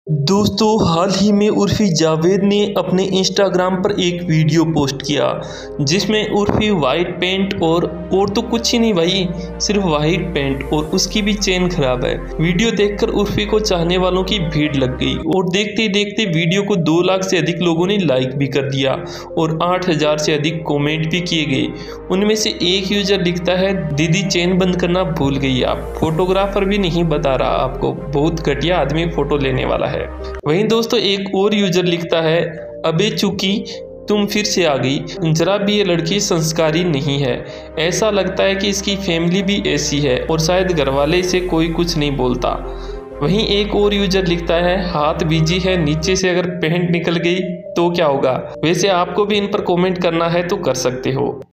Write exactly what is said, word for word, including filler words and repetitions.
दोस्तों, हाल ही में उर्फ़ी जावेद ने अपने इंस्टाग्राम पर एक वीडियो पोस्ट किया जिसमें उर्फ़ी वाइट पैंट और और तो कुछ ही नहीं भाई, सिर्फ वाइट पैंट और उसकी भी चेन खराब है। वीडियो देखकर उर्फ़ी को चाहने वालों की भीड़ लग गई और देखते ही देखते वीडियो को दो लाख से अधिक लोगों ने लाइक भी कर दिया और आठ हज़ार से अधिक कमेंट भी किए गए। उनमें से एक यूज़र लिखता है, दीदी चेन बंद करना भूल गई आप, फोटोग्राफर भी नहीं बता रहा आपको, बहुत घटिया आदमी फ़ोटो लेने वाला है। वहीं दोस्तों एक और यूजर लिखता है, अबे चूकी तुम फिर से आ गई, जरा भी ये लड़की संस्कारी नहीं है, ऐसा लगता है कि इसकी फैमिली भी ऐसी है और शायद घरवाले इसे कोई कुछ नहीं बोलता। वहीं एक और यूजर लिखता है, हाथ बिजी है, नीचे से अगर पैंट निकल गई तो क्या होगा। वैसे आपको भी इन पर कमेंट करना है तो कर सकते हो।